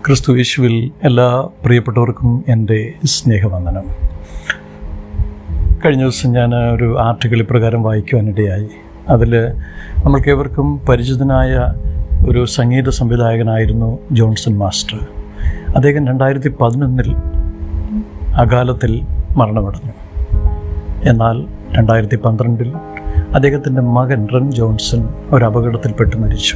ക്രിസ്തു യേശുവിൽ എല്ലാ പ്രിയപ്പെട്ടവർക്കും എൻ്റെ സ്നേഹവന്ദനം. കഴിഞ്ഞ ദിവസം ഞാൻ ഒരു ആർട്ടിക്കിൾ ഇപ്രകാരം വായിക്കുവാനിടയായി. അതിൽ നമ്മൾക്കേവർക്കും പരിചിതനായ ഒരു സംഗീത സംവിധായകനായിരുന്നു ജോൺസൺ മാസ്റ്റർ. അദ്ദേഹം 2011 അകാലത്തിൽ മരണമടഞ്ഞു. എന്നാൽ 2012 അദ്ദേഹത്തിൻ്റെ മകൻ റൺ ജോൺസൺ ഒരു അപകടത്തിൽപ്പെട്ട് മരിച്ചു.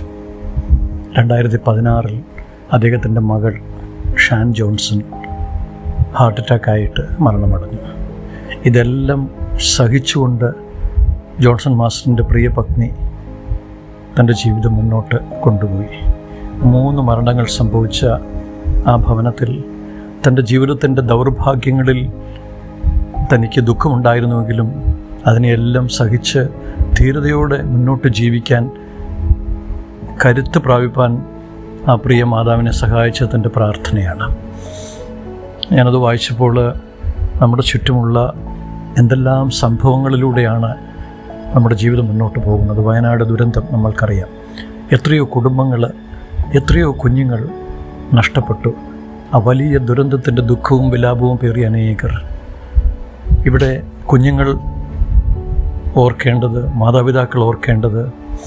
2016 അദ്ദേഹത്തിൻ്റെ മകൾ ഷാൻ ജോൺസൺ ഹാർട്ട് അറ്റാക്കായിട്ട് മരണമടഞ്ഞു. ഇതെല്ലാം സഹിച്ചുകൊണ്ട് ജോൺസൺ മാസ്റ്ററിൻ്റെ പ്രിയ പത്നി തൻ്റെ ജീവിതം മുന്നോട്ട് കൊണ്ടുപോയി. 3 മരണങ്ങൾ സംഭവിച്ച ആ ഭവനത്തിൽ തൻ്റെ ജീവിതത്തിൻ്റെ ദൗർഭാഗ്യങ്ങളിൽ തനിക്ക് ദുഃഖമുണ്ടായിരുന്നുവെങ്കിലും അതിനെയെല്ലാം സഹിച്ച് ധീരതയോടെ മുന്നോട്ട് ജീവിക്കാൻ, കരുത്ത് പ്രാപിപ്പാൻ ആ പ്രിയ മാതാവിനെ സഹായിച്ച തൻ്റെ പ്രാർത്ഥനയാണ്. ഞാനത് വായിച്ചപ്പോൾ നമ്മുടെ ചുറ്റുമുള്ള എന്തെല്ലാം സംഭവങ്ങളിലൂടെയാണ് നമ്മുടെ ജീവിതം മുന്നോട്ട് പോകുന്നത്. വയനാട് ദുരന്തം നമ്മൾക്കറിയാം. എത്രയോ കുടുംബങ്ങൾ, എത്രയോ കുഞ്ഞുങ്ങൾ നഷ്ടപ്പെട്ടു. ആ വലിയ ദുരന്തത്തിൻ്റെ ദുഃഖവും വിലാപവും പേറിയ അനേകർ. ഇവിടെ കുഞ്ഞുങ്ങൾ ഓർക്കേണ്ടത്, മാതാപിതാക്കൾ ഓർക്കേണ്ടത്,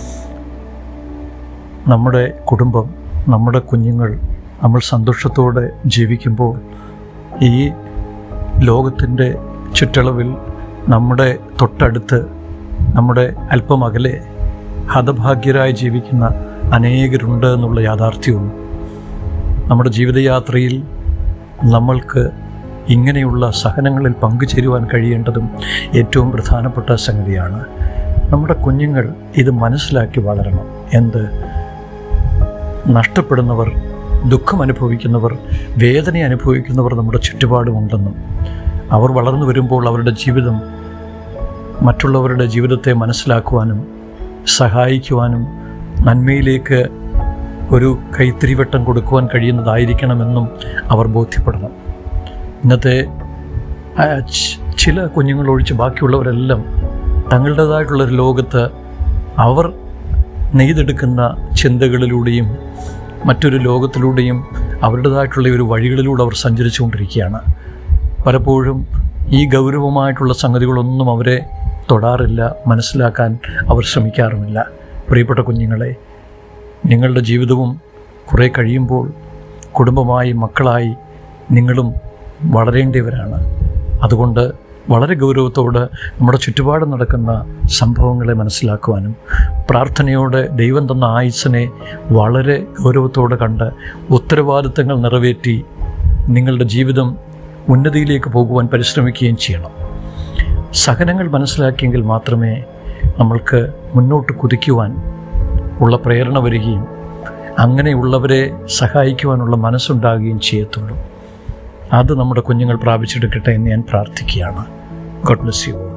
നമ്മുടെ കുടുംബം, നമ്മുടെ കുഞ്ഞുങ്ങൾ നമ്മൾ സന്തോഷത്തോടെ ജീവിക്കുമ്പോൾ ഈ ലോകത്തിൻ്റെ ചുറ്റളവിൽ നമ്മുടെ തൊട്ടടുത്ത്, നമ്മുടെ അല്പം അകലെ ഹതഭാഗ്യരായി ജീവിക്കുന്ന അനേകരുണ്ട് എന്നുള്ള യാഥാർത്ഥ്യവും നമ്മുടെ ജീവിതയാത്രയിൽ നമ്മൾക്ക് ഇങ്ങനെയുള്ള സഹനങ്ങളിൽ പങ്കുചേരുവാൻ കഴിയേണ്ടതും ഏറ്റവും പ്രധാനപ്പെട്ട സംഗതിയാണ്. നമ്മുടെ കുഞ്ഞുങ്ങൾ ഇത് മനസ്സിലാക്കി വളരണം. എന്ത്? നഷ്ടപ്പെടുന്നവർ, ദുഃഖം അനുഭവിക്കുന്നവർ, വേദന അനുഭവിക്കുന്നവർ നമ്മുടെ ചുറ്റുപാടുമുണ്ടെന്നും അവർ വളർന്നു വരുമ്പോൾ അവരുടെ ജീവിതം മറ്റുള്ളവരുടെ ജീവിതത്തെ മനസ്സിലാക്കുവാനും സഹായിക്കുവാനും നന്മയിലേക്ക് ഒരു കൈത്തിരിവട്ടം കൊടുക്കുവാൻ കഴിയുന്നതായിരിക്കണമെന്നും അവർ ബോധ്യപ്പെടണം. ഇന്നത്തെ ചില കുഞ്ഞുങ്ങളൊഴിച്ച് ബാക്കിയുള്ളവരെല്ലാം തങ്ങളുടേതായിട്ടുള്ളൊരു ലോകത്ത് അവർ നെയ്തെടുക്കുന്ന ചിന്തകളിലൂടെയും മറ്റൊരു ലോകത്തിലൂടെയും അവരുടേതായിട്ടുള്ള ഒരു വഴികളിലൂടെ അവർ സഞ്ചരിച്ചു കൊണ്ടിരിക്കുകയാണ്. പലപ്പോഴും ഈ ഗൗരവമായിട്ടുള്ള സംഗതികളൊന്നും അവരെ തൊടാറില്ല, മനസ്സിലാക്കാൻ അവർ ശ്രമിക്കാറുമില്ല. പ്രിയപ്പെട്ട കുഞ്ഞുങ്ങളെ, നിങ്ങളുടെ ജീവിതവും കുറേ കഴിയുമ്പോൾ കുടുംബമായി, മക്കളായി നിങ്ങളും വളരേണ്ടിയവരാണ്. അതുകൊണ്ട് വളരെ ഗൗരവത്തോടെ നമ്മുടെ ചുറ്റുപാടും നടക്കുന്ന സംഭവങ്ങളെ മനസ്സിലാക്കുവാനും പ്രാർത്ഥനയോടെ ദൈവം തന്ന ആയുസ്സിനെ വളരെ ഗൗരവത്തോടെ കണ്ട് ഉത്തരവാദിത്തങ്ങൾ നിറവേറ്റി നിങ്ങളുടെ ജീവിതം ഉന്നതിയിലേക്ക് പോകുവാൻ പരിശ്രമിക്കുകയും ചെയ്യണം. സഹനങ്ങൾ മനസ്സിലാക്കിയെങ്കിൽ മാത്രമേ നമ്മൾക്ക് മുന്നോട്ട് കുതിക്കുവാൻ ഉള്ള പ്രേരണ വരികയും അങ്ങനെയുള്ളവരെ സഹായിക്കുവാനുള്ള മനസ്സുണ്ടാകുകയും ചെയ്യത്തുള്ളൂ. അത് നമ്മുടെ കുഞ്ഞുങ്ങൾ പ്രാപിച്ചെടുക്കട്ടെ എന്ന് ഞാൻ പ്രാർത്ഥിക്കുകയാണ്. God bless U.